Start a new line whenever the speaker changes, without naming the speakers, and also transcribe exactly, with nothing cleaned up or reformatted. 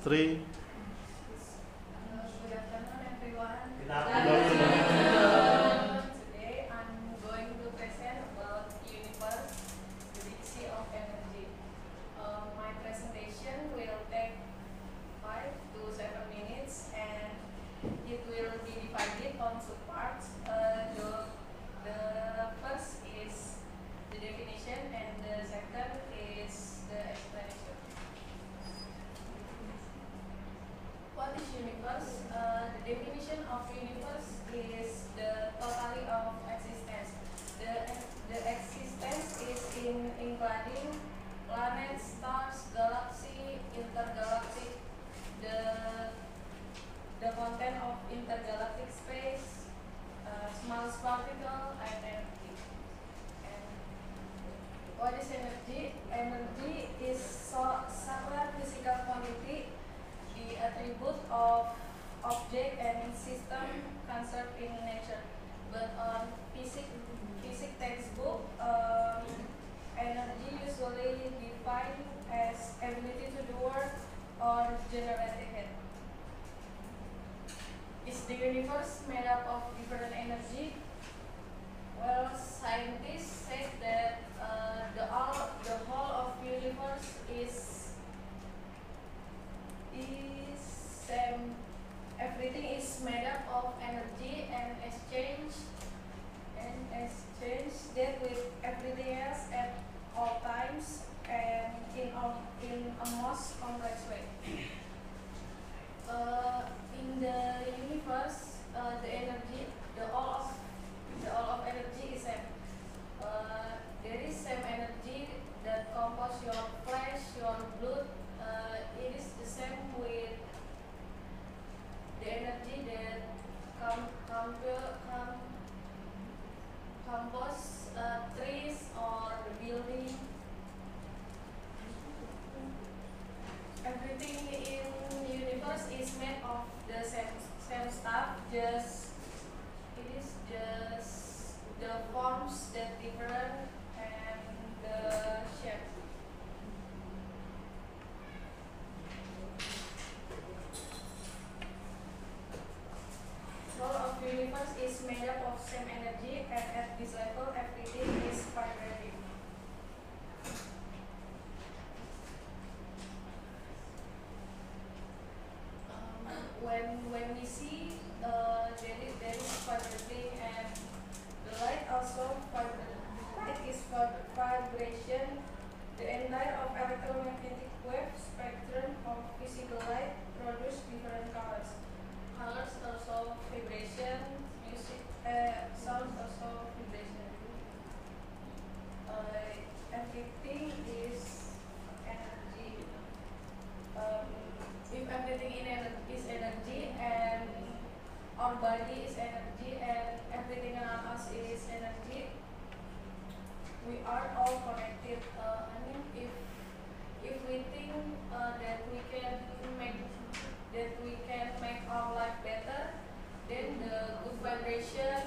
Three.
Uh, good afternoon, everyone.
Good afternoon.
Today I'm going to present about universe, the diction of energy. Uh, my presentation will take five to seven minutes, and it will be divided on two parts. Uh, the, the first is the definition, and the second is the explanation. What is universe? Uh, the definition of universe is the totality of existence. The, the existence is in including planets, stars, galaxy, intergalactic, the the content of intergalactic space, uh, small particle, and energy. And what is energy? Energy is so, several physical quantity, the attribute of object and system conserved in nature. But on physics physics textbook, um, energy usually defined as ability to do work or generate heat. Is the universe made up of different energy? Well, scientists say that uh, the all the whole of universe is is same. Everything is made up of energy and exchange and exchange that with everything else at all times and in a, in a most complex way. Uh, in the universe, uh, the energy, the all of the all of energy is same. Uh, there is same energy that compose your flesh, your blood. Uh, it is the same with the energy that com com com compose uh, trees or the building. Everything in universe is made of the same same stuff. Just it is just the forms that different and the shape. Whole of universe is made up of same energy, and at this level everything is vibrating. Um, when when we see uh, there is there is vibrating, and the light also vibrating. Light is vib- vibration. The entire of electromagnetic wave spectrum of visible light produce different colors. Colors also vibration, music, uh, sound also vibration. Uh, everything is energy. Um, if everything in ener is energy, and our body is energy, and everything around us is energy, we are all connected. Uh, I mean, if if we think uh, that we can make that we can make our life better, then the good vibration